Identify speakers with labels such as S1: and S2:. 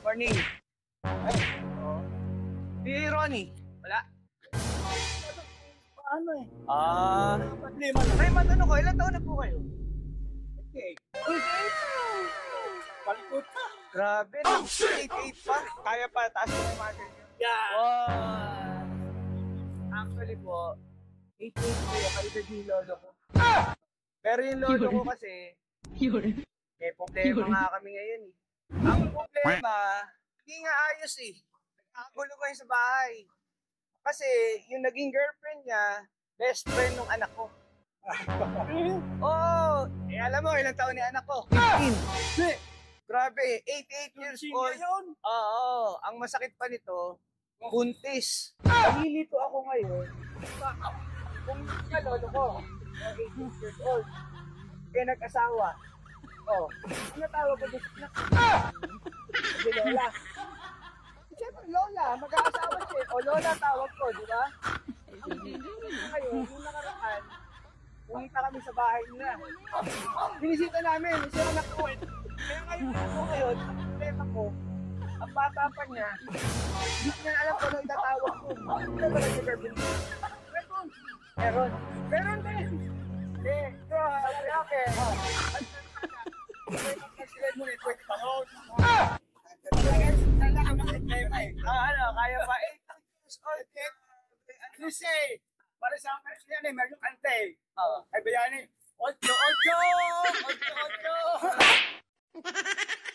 S1: morning. Ay, oo. Si Ronnie, wala?
S2: Paano eh?
S1: Raymond, ano ko? Ilan taon na po kayo?
S2: Okay.
S1: Uy,
S2: Palikot ka.
S1: grabe, 8'8 pa. Kaya pa, taas ko yung muscle nyo.
S2: Yeah.
S1: Wow! Actually po, 8'8 po yung kalidad yung lolo ko. Pero yung lolo ko kasi, may problema nga kami ngayon eh. Ang problema, hindi nga ayos eh. Nagkakagulo kayo sa bahay. Kasi yung naging girlfriend niya, best friend ng anak ko. Oo! Alam mo, ilang taon ni anak ko? 15. Grabe, 88 years old. Oo, ang masakit pa nito, buntis. Nalilito ako ngayon. Kung yung lolo ko, 88 years old, kaya nag-asawa. Oh, ano tawag ko doon? Sabi Lola. Siyempre Lola, mag-aasawa siya. O Lola tawag ko, di ba? Ngayon, yung nakaraan, pumunta kami sa bahay nila. Binisita namin, siya anak ko. Kaya ngayon ako ngayon, ang problema ko, ang bata pa niya, hindi niya alam kung ano itatawag ko. Ano ba nag-girlfriend? Meron din. Okay. Sila mo rin, pwede pa ron. Ano, kaya pa 8 years old. At least eh, para sa akin siya eh, meron yung kante. Ay bayani, 8-8! 8-8!